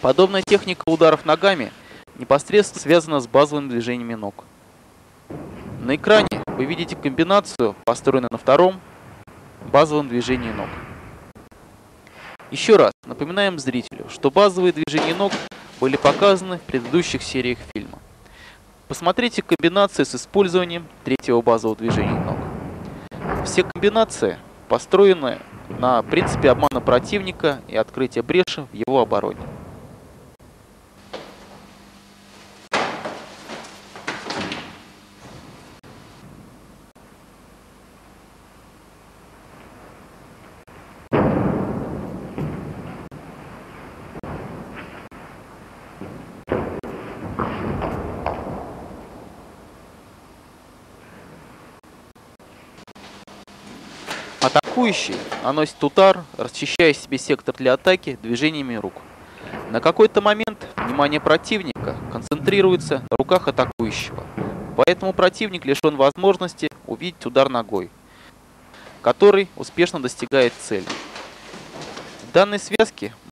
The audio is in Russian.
Подобная техника ударов ногами непосредственно связана с базовыми движениями ног. На экране вы видите комбинацию, построенную на втором базовом движении ног. Еще раз напоминаем зрителю, что базовые движения ног были показаны в предыдущих сериях фильма. Посмотрите комбинации с использованием третьего базового движения ног. Все комбинации построены на принципе обмана противника и открытия бреши в его обороне. Атакующий наносит удар, расчищая себе сектор для атаки движениями рук. На какой-то момент внимание противника концентрируется на руках атакующего, поэтому противник лишен возможности увидеть удар ногой, который успешно достигает цели. В данной связке